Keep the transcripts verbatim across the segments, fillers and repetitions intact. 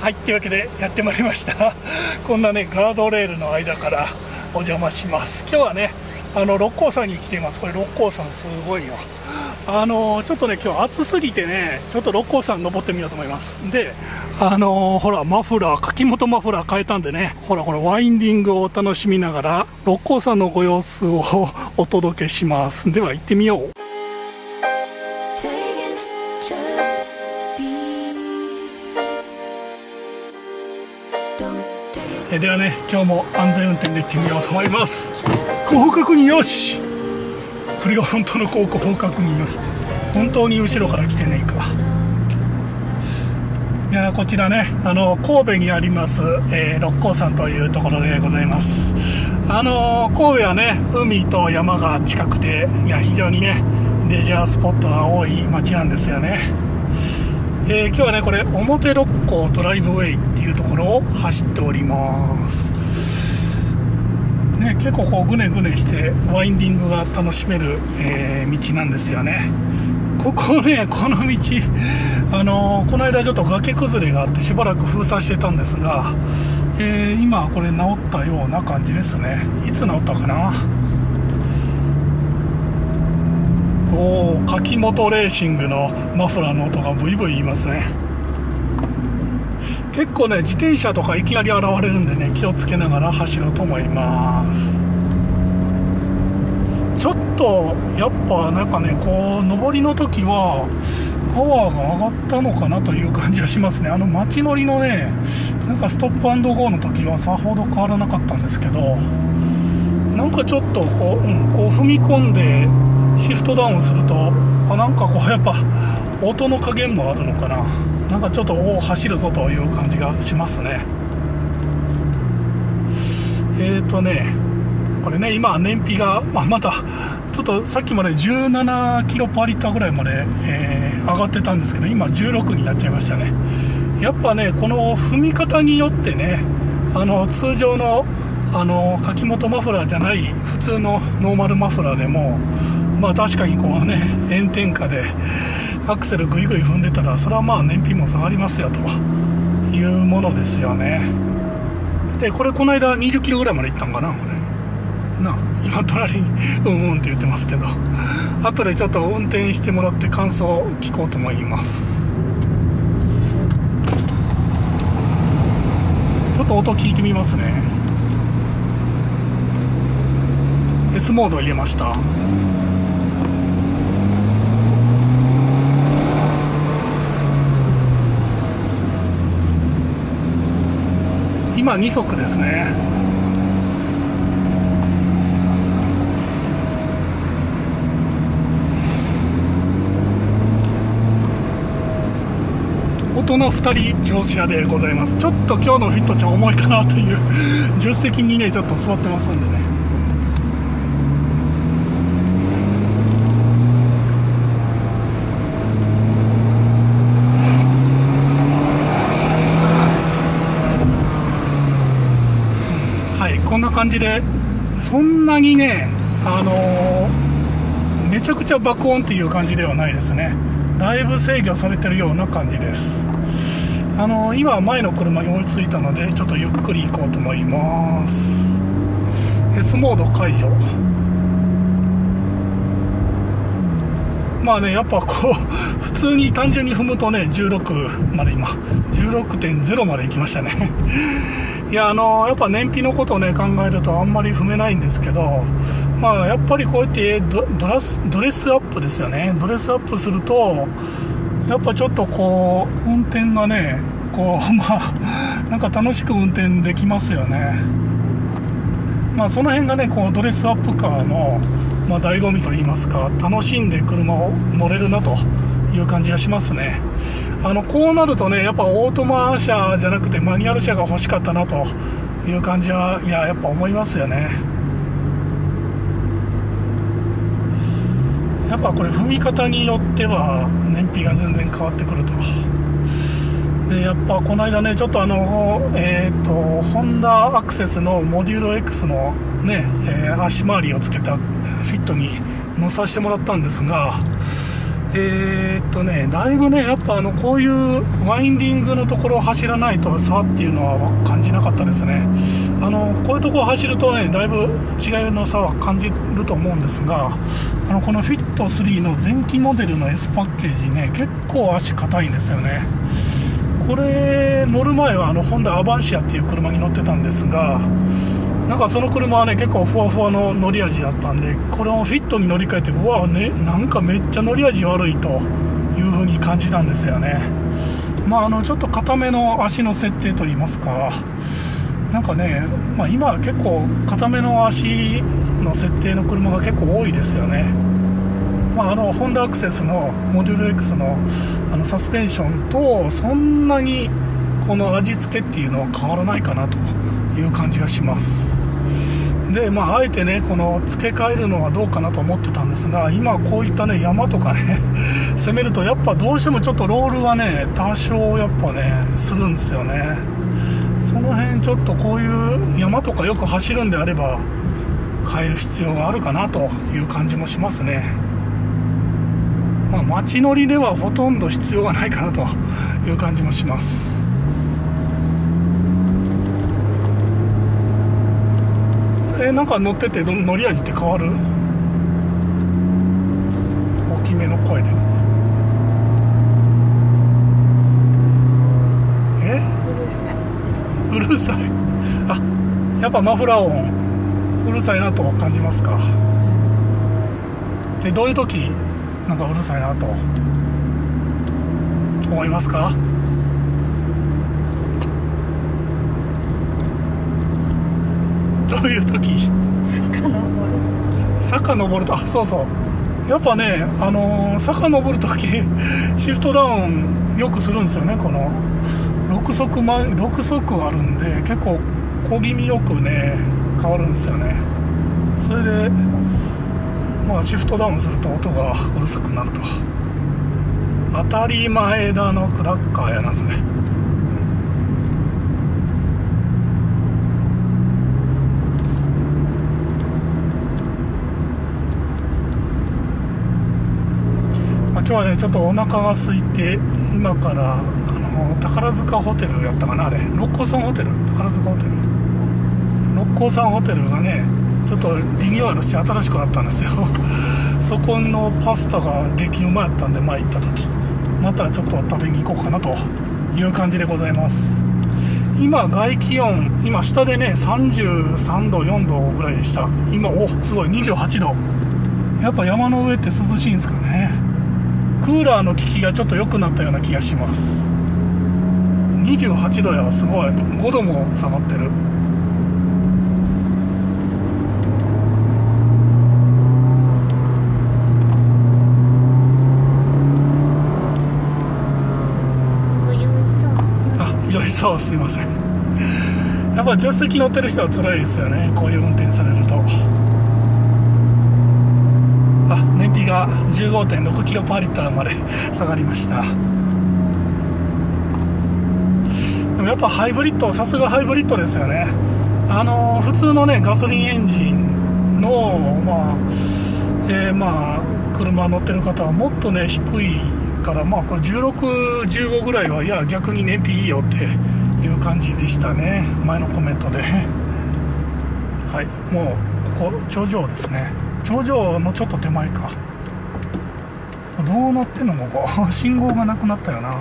はい、というわけでやってまいりましたこんなねガードレールの間からお邪魔します。今日はねあの六甲山に来ています。これ六甲山すごいよ。あのちょっとね今日暑すぎてねちょっと六甲山登ってみようと思います。であのほらマフラー柿本マフラー変えたんでね、ほらこのワインディングを楽しみながら六甲山のご様子をお届けします。では行ってみよう。えではね今日も安全運転で行ってみようと思います。後方確認よし。これが本当の後方確認よし。本当に後ろから来てねえか。いやこちらねあの神戸にあります、えー、六甲山というところでございます。あの神戸はね海と山が近くて、いや非常にねレジャースポットが多い街なんですよね。えー、今日はねこれ表六甲ドライブウェイっていうところを走っております、ね、結構こうグネグネしてワインディングが楽しめる、えー、道なんですよね。ここねこの道あのー、この間ちょっと崖崩れがあってしばらく封鎖してたんですが、えー、今これ治ったような感じですね。いつ治ったかな。おお、柿本レーシングのマフラーの音がブイブイ言いますね。結構ね自転車とかいきなり現れるんでね気をつけながら走ろうと思います。ちょっとやっぱなんかねこう上りの時はパワーが上がったのかなという感じがしますね。あの街乗りのねなんかストップ&ゴーの時はさほど変わらなかったんですけど、なんかちょっとこう、うん、こう踏み込んでシフトダウンするとあなんかこうやっぱ音の加減もあるのかな。なんかちょっとお走るぞという感じがしますね。えーとねこれね今燃費が、まあ、まだちょっとさっきまでじゅうななキロパーリッターぐらいまで、えー、上がってたんですけど今じゅうろくになっちゃいましたね。やっぱねこの踏み方によってねあの通常のあの柿本マフラーじゃない普通のノーマルマフラーでもまあ確かにこうね炎天下でアクセルグイグイ踏んでたらそれはまあ燃費も下がりますよというものですよね。でこれこの間にじゅっキロぐらいまで行ったんかなこれな。今隣にうんうんって言ってますけど後でちょっと運転してもらって感想を聞こうと思います。ちょっと音聞いてみますね。 S モード入れました。今に速ですね。大人ふたり乗車でございます。ちょっと今日のフィットちゃん重いかなという助手席にねちょっと座ってますんでね。こんな感じでそんなにねあのー、めちゃくちゃ爆音っていう感じではないですね。だいぶ制御されてるような感じです。あのー、今前の車に追いついたのでちょっとゆっくり行こうと思います。 S モード解除。まあねやっぱこう普通に単純に踏むとねじゅうろくまで今 じゅうろくてんゼロ まで行きましたねいやあのー、やっぱ燃費のことをね考えるとあんまり踏めないんですけど、まあやっぱりこうやってド、ドラスドレスアップですよね。ドレスアップするとやっぱちょっとこう運転がねこうまあなんか楽しく運転できますよね。まあその辺がねこうドレスアップカーの、まあ、醍醐味といいますか楽しんで車を乗れるなという感じがしますね。あのこうなるとねやっぱオートマ車じゃなくてマニュアル車が欲しかったなという感じはいややっぱ思いますよね。やっぱこれ踏み方によっては燃費が全然変わってくると。でやっぱこの間ねちょっとあのえっ、ー、とホンダアクセスのモデュール X のね、えー、足回りをつけたフィットに乗させてもらったんですが、 えーっとね、だいぶね、やっぱあのこういうワインディングのところを走らないと差っていうのは感じなかったですね。あのこういうところを走るとね、だいぶ違いの差は感じると思うんですが、あのこのフィットスリーの前期モデルの S パッケージね、結構足硬いんですよね。これ乗る前はあのホンダアバンシアっていう車に乗ってたんですが、なんかその車はね結構ふわふわの乗り味だったんで、これをフィットに乗り換えて、うわね、なんかめっちゃ乗り味悪いという風に感じたんですよね。まああのちょっと硬めの足の設定といいますか、なんかね、まあ、今は結構硬めの足の設定の車が結構多いですよね。まあ、あのホンダアクセスのモデル X の, あのサスペンションとそんなにこの味付けっていうのは変わらないかなという感じがします。でまああえてねこの付け替えるのはどうかなと思ってたんですが、今こういったね山とかね攻めるとやっぱどうしてもちょっとロールはね多少やっぱねするんですよね。その辺ちょっとこういう山とかよく走るんであれば変える必要があるかなという感じもしますね。まあ、街乗りではほとんど必要がないかなという感じもします。えなんか乗ってて乗り味って変わる？大きめの声で。え？うるさい。あ、やっぱマフラー音うるさいなと感じますか？でどういう時なんかうるさいなと思いますか？どういう時？ 坂登る坂登ると、あ、そうそう、やっぱね、あのー、坂登る時シフトダウンよくするんですよね。このろく速前ろく速あるんで結構小気味よくね変わるんですよね。それでまあシフトダウンすると音がうるさくなると。当たり前だのクラッカーやなそれ。今日はねちょっとお腹が空いて、今からあの宝塚ホテルやったかな、あれ六甲山ホテル、宝塚ホテル六甲山ホテルがねちょっとリニューアルして新しくなったんですよそこのパスタが激うまやったんで、前行った時またちょっと食べに行こうかなという感じでございます。今外気温、今下でねさんじゅうさんどよんどぐらいでした。今おすごいにじゅうはちど。やっぱ山の上って涼しいんですかね。クーラーの効きがちょっと良くなったような気がします。にじゅうはちどや、すごいごども下がってる。あ、酔いそう、すいません。やっぱ助手席乗ってる人は辛いですよね、こういう運転されると。あ、燃費が じゅうごてんろくキロパーリットルまで下がりました。でもやっぱハイブリッド、さすがハイブリッドですよね。あの普通のねガソリンエンジンのまあ、えー、まあ車乗ってる方はもっとね低いから、まあこれじゅうろく、じゅうごぐらいは、いや逆に燃費いいよっていう感じでしたね、前のコメントではい、もうここ頂上ですね。頂上のちょっと手前か。どうなってんのここ信号がなくなったよな。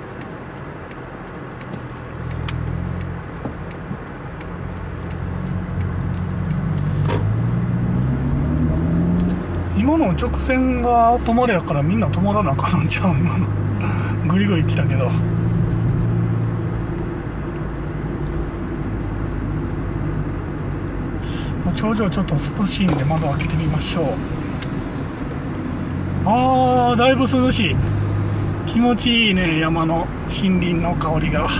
今の直線が止まりやからみんな止まらなあかんのちゃう今のぐいぐい来たけど。頂上ちょっと涼しいんで窓開けてみましょう。あーだいぶ涼しい、気持ちいいね、山の森林の香りが。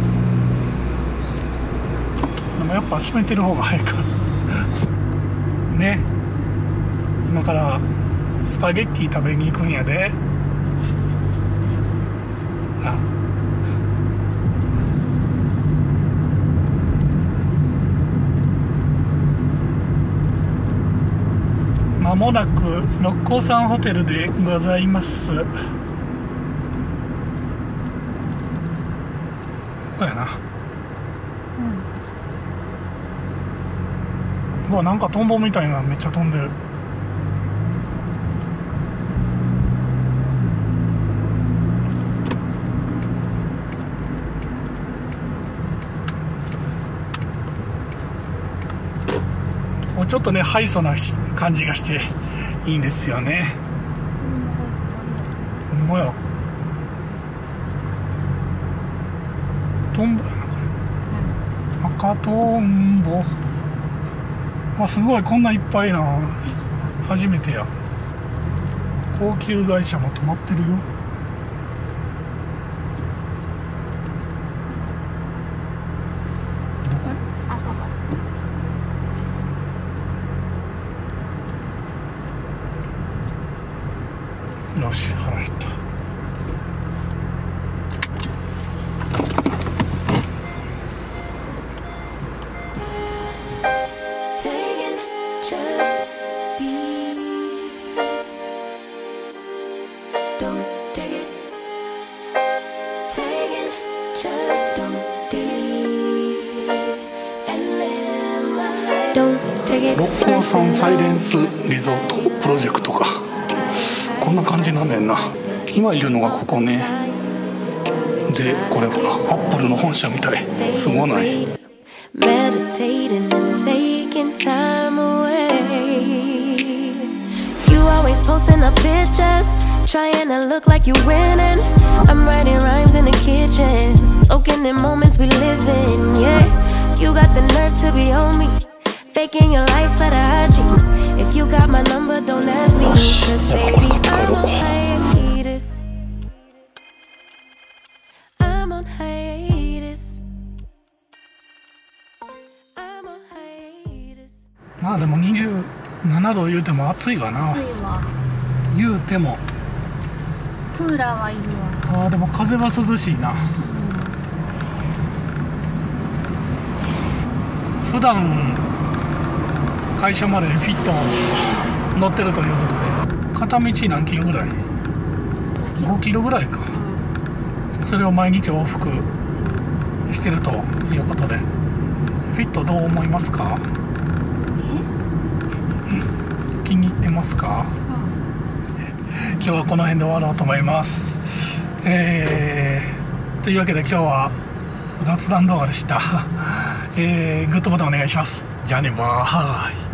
やっぱ閉めてる方が早いかね。今からスパゲッティ食べに行くんやで。あ、まもなく六甲山ホテルでございます。ここやな。うん、うわ、なんかトンボみたいなのめっちゃ飛んでる。ちょっとねハイソな感じがしていいんですよね。ほんまや、トンボやなこれ、うん、赤トンボ。あ、すごい、こんないっぱいな、初めてや。高級会社も止まってるよ。どこ？ あ、そうかそうか。 よし、腹減った。六甲山サイレンスリゾートプロジェクトか、こんな感じなんだよな。今いるのがここね。でこれほらアップルの本社みたい。すごない？ Trying to look like you winning. I'm writing rhymes in the kitchen, soaking in moments we live in. Yeah, you got the nerve to be on me, faking your life for the I G. If you got my number, don't ask me, cause baby, I'm on hiatus. I'm on hiatus. I'm on hiatus. まあでもにじゅうななど言うても暑いわな。 暑いわ。 言うてもクーラーはいるわ。 あーでも風は涼しいな。普段会社までフィット乗ってるということで、片道何キロぐらい？ごキロぐらいか。それを毎日往復してるということで、フィットどう思いますか？気に入ってますか？今日はこの辺で終わろうと思います。えー、というわけで今日は雑談動画でした。えー、グッドボタンお願いします。じゃあね、バーイ。